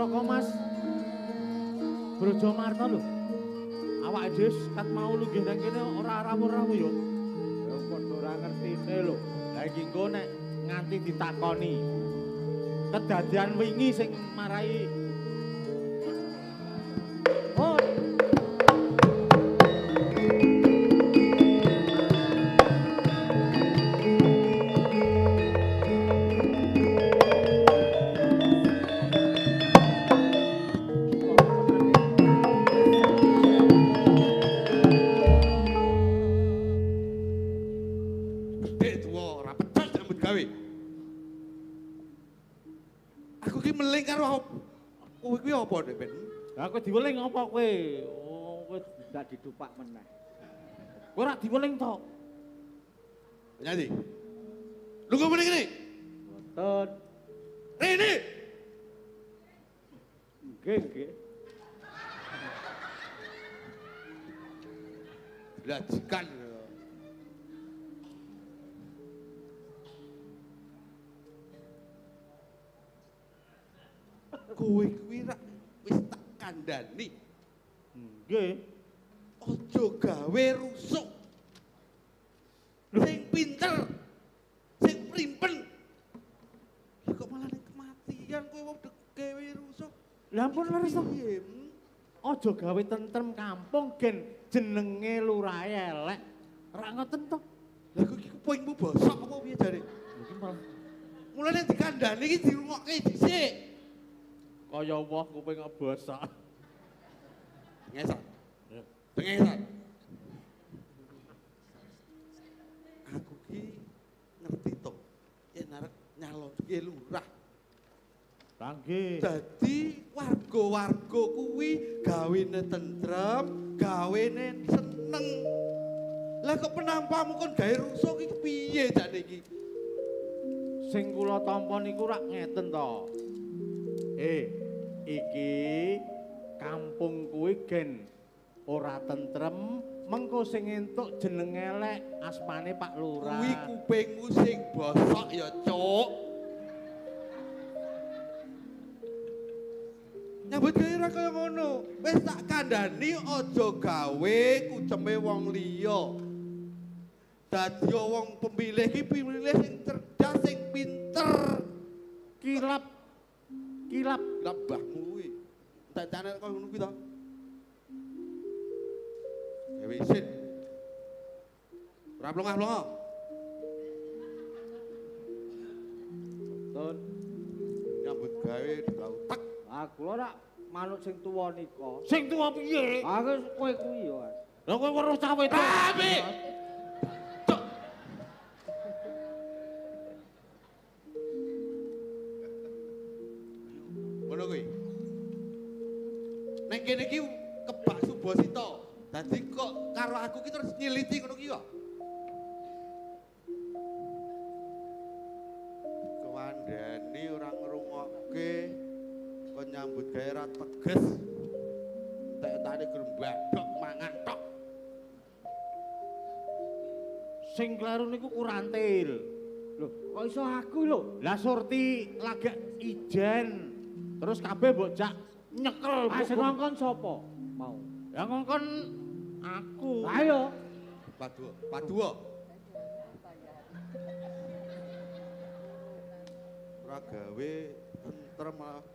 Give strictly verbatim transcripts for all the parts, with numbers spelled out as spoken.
Raka Mas Brojomarto lho. Awake dhewe kat mau lunggih nang kene ora rawuh-rawuh ya. Ya padha ora ngertine lho. Lah iki engko nek nganti ditakoni kedadian wingi sing marai oh apa nek ben? Lah kowe diweling apa kowe? Oh, kowe dak didupak meneh. Kowe ora diweling to. Nyati. Lu kok meneh kene? Mboten. Rene. Nggih, nggih. Lajikan. Kowe kuwi rak wis tak kandhani. Nggih. Aja gawe rusuk. Sing pinter, sing primpen. Kok malah ning kematian kowe wong gawe rusuk. Lah ampun leres to. Aja gawe tentrem kampung gen jenenge lurahe elek. Ora ngoten to. Lah kok iki kupingmu bosok apa piye jare? Iki malah mulane dikandhani iki dirungokke dhisik. Kaya woh kuping bosok. Ngesot. Pengesot. Aku ki ngerti to. Yen arep nyalonke lurah. Nggih. Dadi warga-warga kuwi gawene tentrem, gawene seneng. Lah kok penampamu kon gawe rusuk iki piye jane iki? Sing kula tampa niku rak ngeten to. Eh, iki kampung kuwi gen ora tentrem, mengko sing entuk jeneng elek asmane Pak Lurah. Kuwi kupingmu sing bosok ya, Cuk. Nyambut gawe ra kaya ngono. Wis tak kandhani aja gawe kuceme wong liya. Dadi wong pemilih iki pemilih sing cerdas, sing pinter. Kilap kilap lah mbahmu kuwi. Entek tenek kaya ngono kuwi to. Gawe isin. Ora plongah-plonga. Tun. Nyambut gawe digau tek. Ah kula rak manuk sing tuwa nika. Sing tuwa piye? Ah kowe kuwi ya. Lah kowe weruh cawe to. Tapi ngono kuwi. Nek kene iki kebak Subasita. Dadi kok karo aku ki terus nyiliti ngono ki kok. Kewandani ora ngrungokke kok nyambut gawe ra teges. Entek-entane grembadok mangan tok. Sing kleru niku kurantil. Lho, kok iso aku lho? Lah Surti lagak ijen. Terus kabeh mbok jak nyekel. Ah sing ngongkon sapa? Mau. Ya ngongkon aku. Ayo. Paduwa, paduwa. Ora gawe tentrem malah.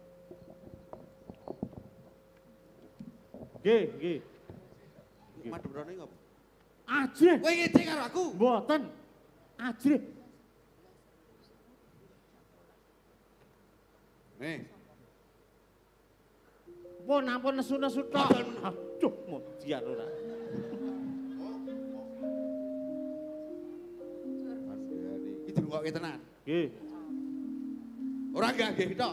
Nggih, nggih. Madhep rene ngopo? Ajrih. Kowe ngece karo aku? Mboten. Ajrih. Nih. Pun ampun nesu-nesu tok. Aduh, modian ora. Andani, iki dirungokke tenan. Nggih. Ora nggih tok.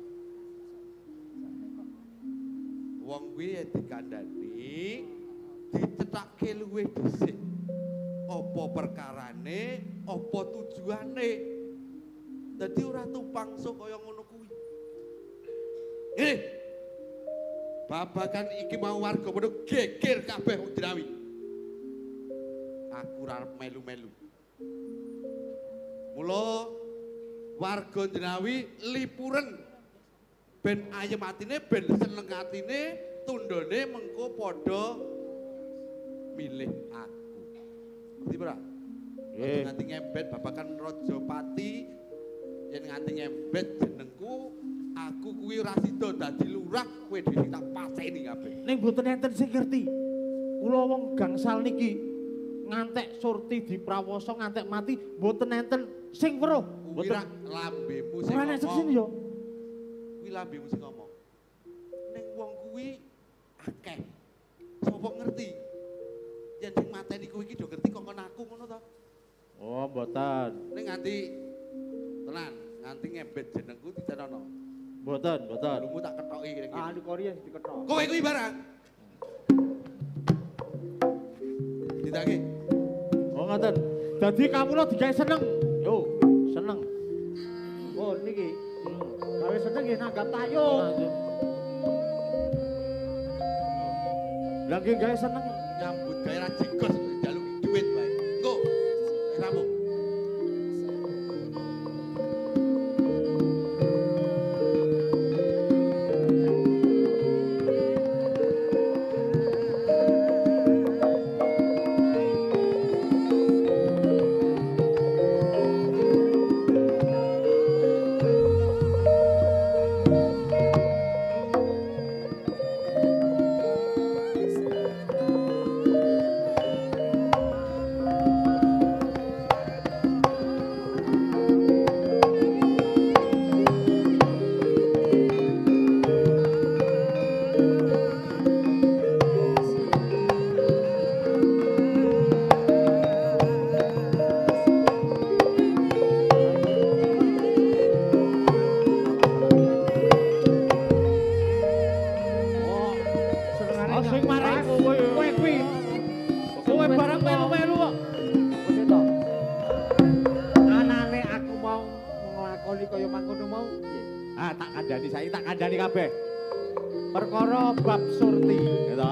Wong kuwi dikandhani dicethakke luwih dhisik. Apa perkarane, apa tujuane. Dadi ora tumpangso kaya ngono kuwi. Eh. Babagan iki mau warga padha geger kabeh wong Jenawi. Aku ora melu-melu. Mula warga Jenawi lipuren ben ayem atine, ben seneng atine, tundone mengko padha milih aku. Ngerti ora? Nggih. Nganti ngembet babakan Rajapati yen nganti ngembet jenengku, aku kuwi ora sida dadi lurah, kowe dhewe sing tak pateni kabeh. Ning mboten enten sing ngerti. Kula wong gangsal niki ngantek Surti diprawoso ngantek mati mboten enten sing weruh. Kuwi ra lambemu sing ora nek seksin yo. Kuwi lambemu sing ngomong. Ning wong kuwi akeh. Sopo ngerti? Yen sing mateni kuwi iki do ngerti kok kon aku ngono to. Oh, mboten. Ning nganti tenan, nganti ngembet jenengku dicenono. Mboten, mboten. Lumu tak kethoki kene iki. Ah, di Korea diketok. Kowe kuwi barang. Ditake. Oh, ngoten. Dadi kawula digawe seneng. Yo, seneng. Oh, niki. Gawe seneng nggih nanggap tayung. Lah nggih gawe seneng. Nyambut gawe ra jengkos njaluk duit wae. Engko. Ramu. Perkara bab Surti, gitu.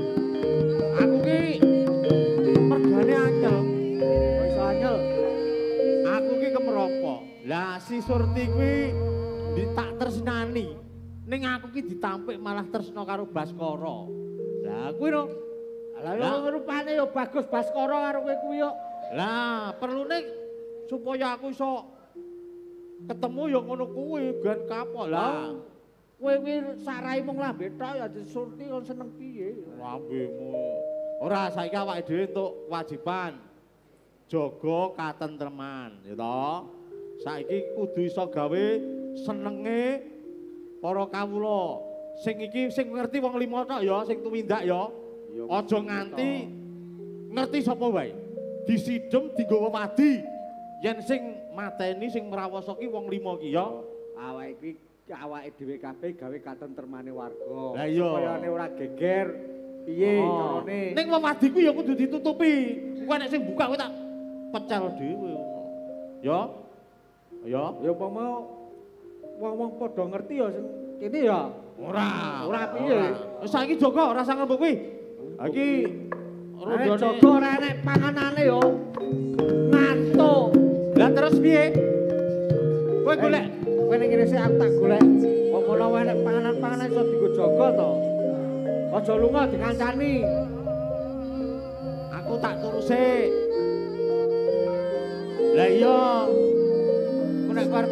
Aku ki mergane anyel. Kok iso anyel? Aku ki kemeropo. Lah si Surti kuwi ditak tresnani. Ning aku ki ditampik malah tresno karo Baskara. Lah kuwi no. Lah yo rupane yo bagus Baskara karo kowe kuwi yo. Lah perlune supaya aku iso ketemu yo ngono kuwi gan kapok. Lah kowe kuwi sarai mung lambe tok ya Surti kon seneng piye? Lambemu. Ora saiki awake dhewe entuk kewajiban jaga katentreman, ya toh. Saiki kudu iso gawe senenge para kawula. Sing iki sing ngerti wong lima tok ya, sing tumindak ya. Aja nganti ngerti sapa wae. Disidhem dienggo wadi. Yen sing mateni sing mrawasa ki wong lima ki ya. Awake iki awake dhewe kabeh gawe katentremane warga. Lah iya. Supayane ora geger. Piye carane? Ning wong wadi ku ya kudu ditutupi. Engko nek sing buka kowe tak pecel dhewe. Ya. Ya. Ya umpama wong-wong padha ngerti ya sing kene ya. Ora. Ora piye? Wis saiki jaga ora sang ngembuk kuwi. Ha iki Nek jaga ora enek panganane ya. Ngantuk. Lah terus piye? Kowe golek kowe ning kene sik aku tak golek. Wong ana wae nek panganan-panganan iso dienggo jaga to. Aja lunga dikancani. Aku tak turu sik. Lah iya. Ku nek arep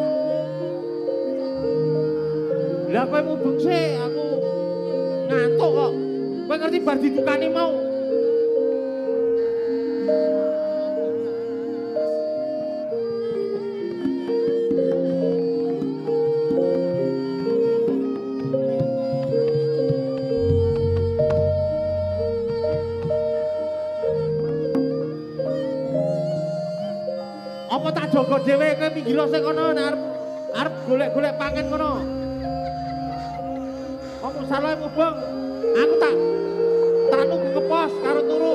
Lah kowe mubeng sik, aku ngantuk kok. Kowe ngerti bar didukani mau. Apa tak jaga dhewe kowe minggir sik kono nek arep arep golek-golek pangan kono. Kamu salah mubeng. Aku tak tak nunggu ke pos karo turu.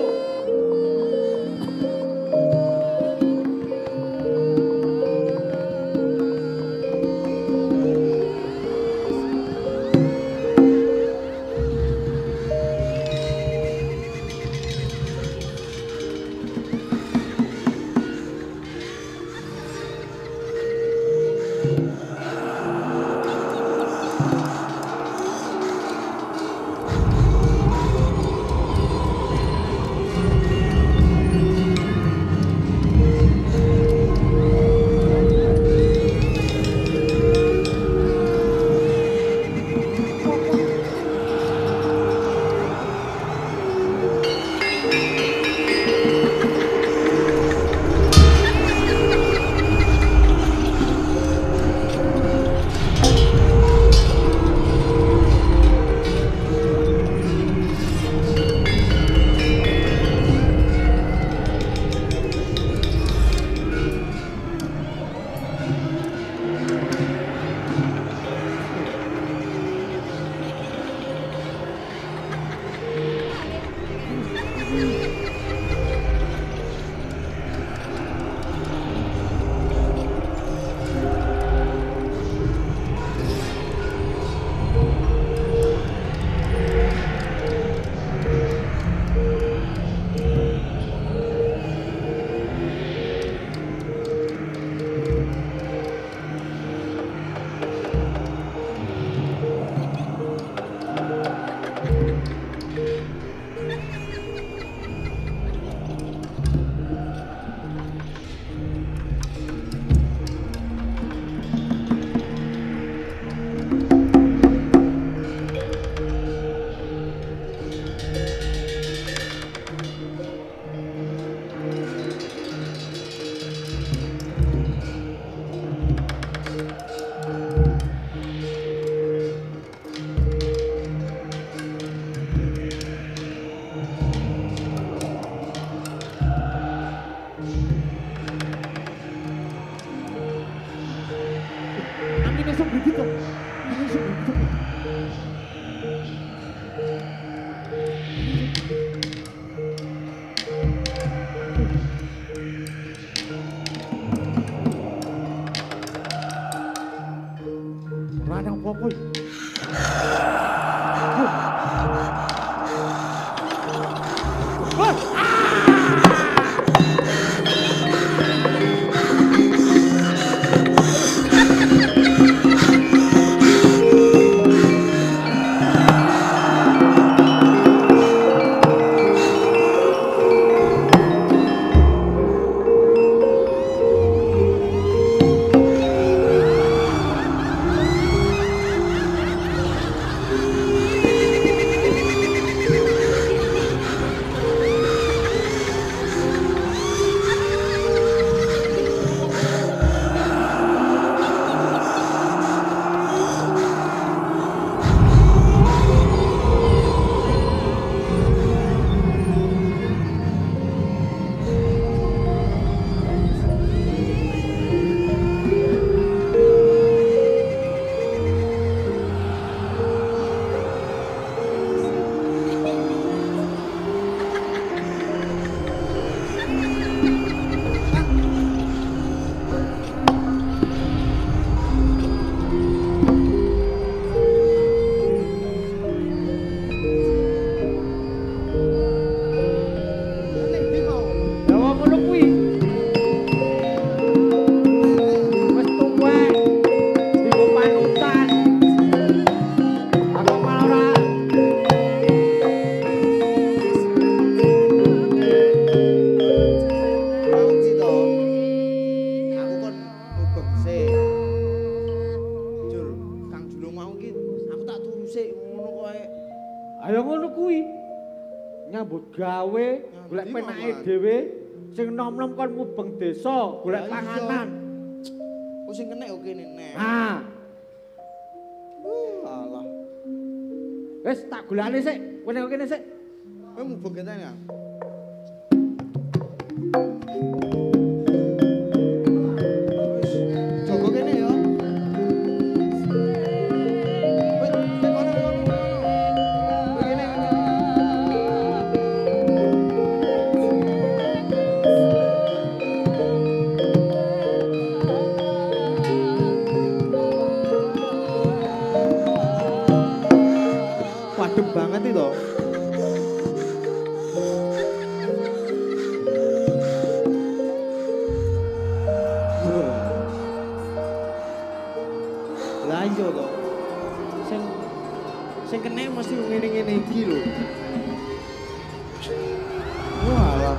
gawe golek penake dhewe sing nom-nom kon mubeng desa golek panganan. Oh sing kenek oke kene nek. Ah. Uh, alah. Wis tak golekane sik, kene kene sik. Kowe mubeng kene ya. Wis jaga kene ya. Padem banget itu. Lah iya to. Sing sing kene mesti ngene-ngene iki lho. Walah.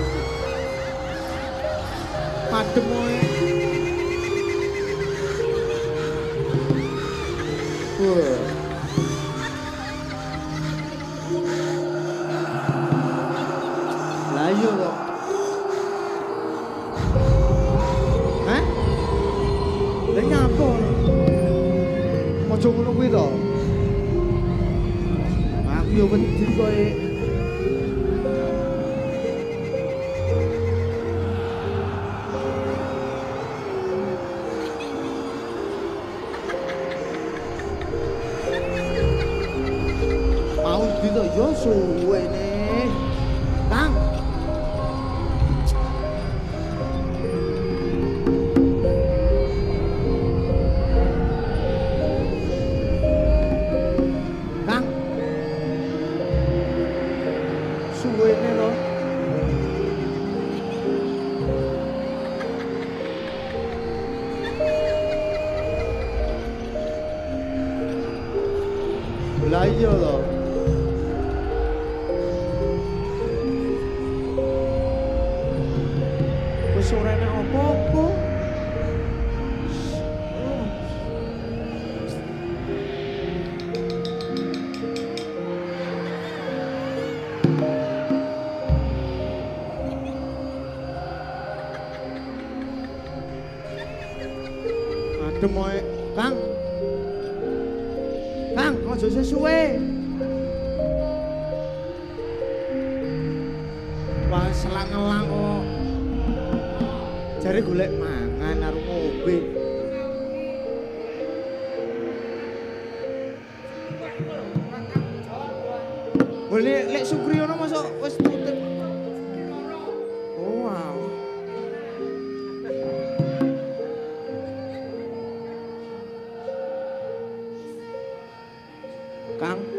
Padem wae. Wah. Ayo kok. Hah? Lah nyapa? Aja ngono kuwi to. Aku yo wedi koe. Mau di to yo suwe ne. Lah iya to. Wis ora enak apa-apa. Adem wae, Kang. Kang, aja sesuwe. Wah, selang-elang kok. Jare golek mangan karo ngombe. Boleh lek Sugriyono masuk wis tutup. Oh, wow. Kang